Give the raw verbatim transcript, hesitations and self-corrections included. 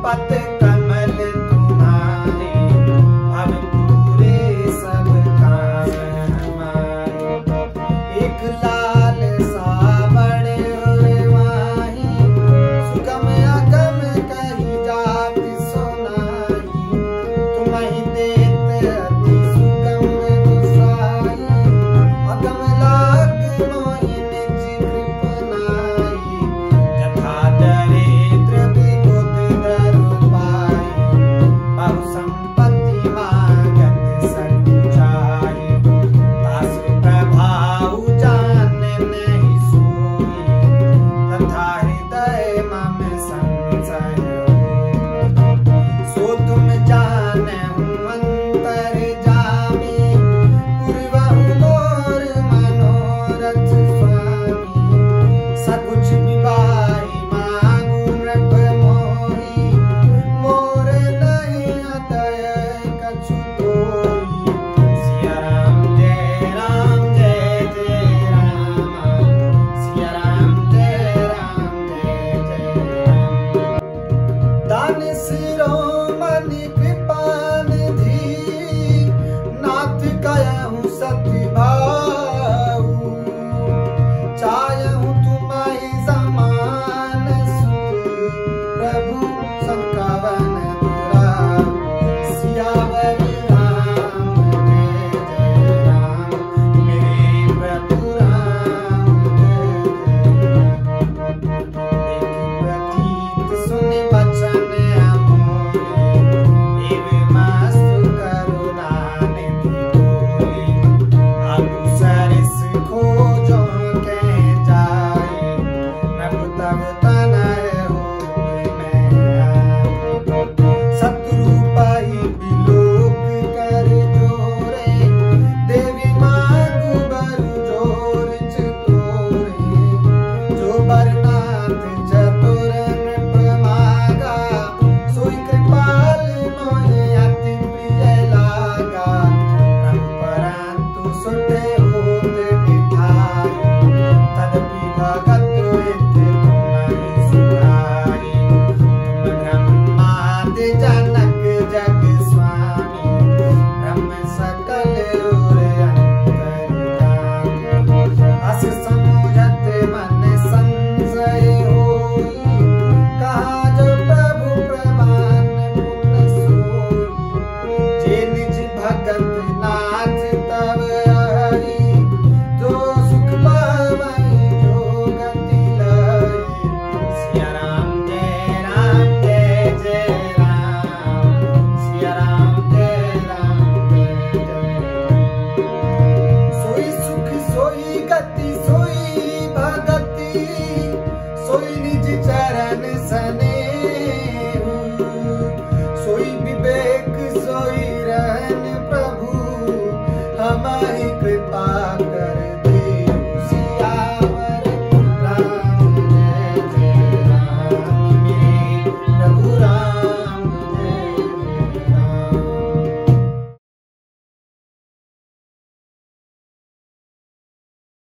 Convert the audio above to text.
पद कमल तुम्हारे, अब पूरे सब काम हमारे। एक लाल सावड़ माही, सुगम अगम कही जात सोनाई। तुम्हि देत अति सुगम गोसाई, अगम लाग मोहि निज कृपनाई। जथा दरिद्र विबुध धरु पाई, बहु संपत्ति मांगत संचाई। तासु प्रभाउ जान नहीं सोई, तथा हृदय मम संशय होई। सो तुम जानहु अंतर जामी, पूर्वहु मोर मनोरथ स्वामी। सकुच विवाहि मांगु नृप मोहि, मोर नहीं अदय कछु कोई। सिया राम जय राम जय जय राम, सिया राम जय राम जय जय राम। दान शिरोमणि कृपा निधि, नाथ कहूँ सत्य भाऊ। चाहूँ तुम्हि समान सुत, प्रभु संकवन दुराऊ। सियावर राम जय जय राम, मेरे प्रभु राम जय जय राम। एक प्रतीत सुन बचन